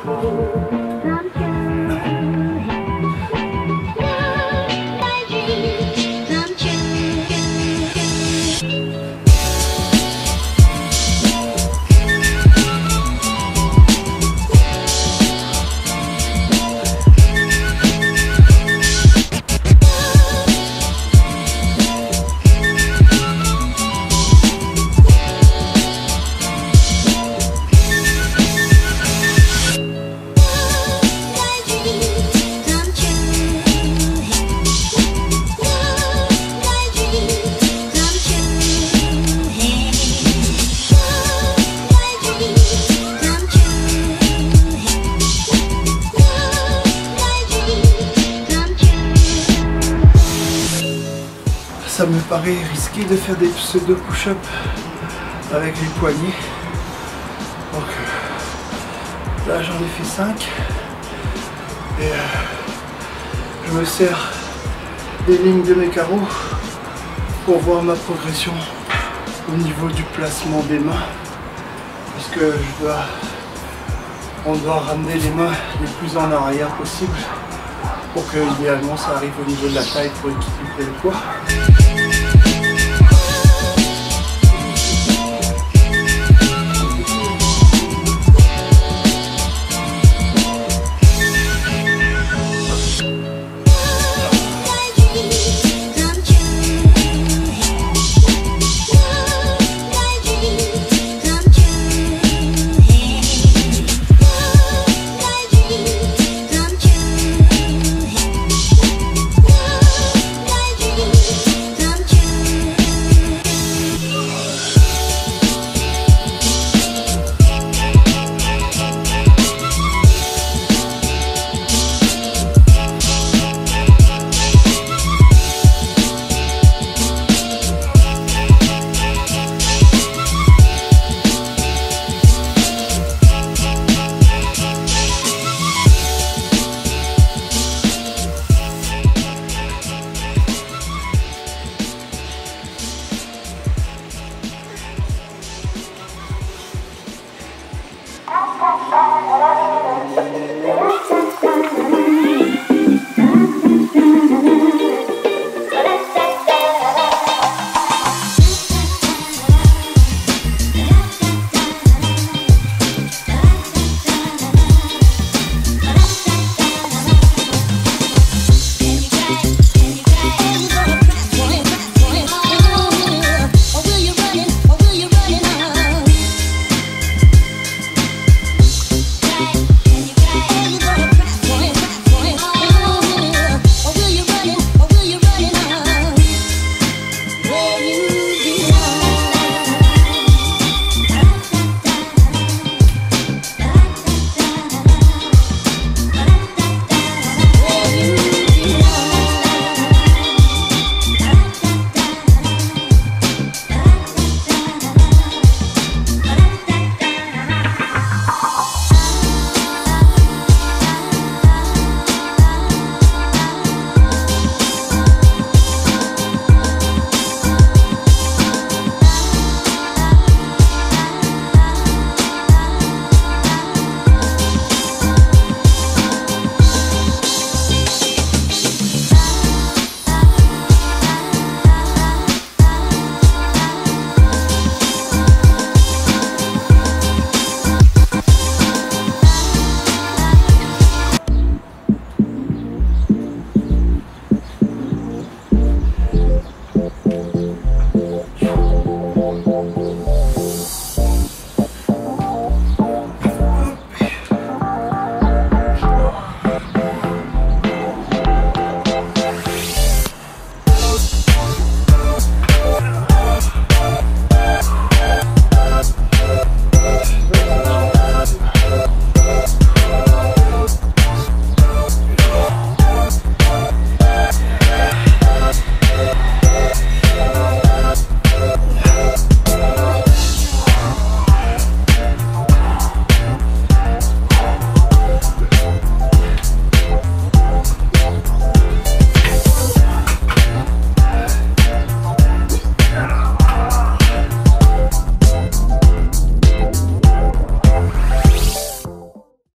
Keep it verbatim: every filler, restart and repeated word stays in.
Ça me paraît risqué de faire des pseudo push-up avec les poignets. Donc là j'en ai fait cinq et euh, je me sers des lignes de mes carreaux pour voir ma progression au niveau du placement des mains, parce que je dois, on doit ramener les mains les plus en arrière possible pour que idéalement ça arrive au niveau de la taille pour équilibrer le poids.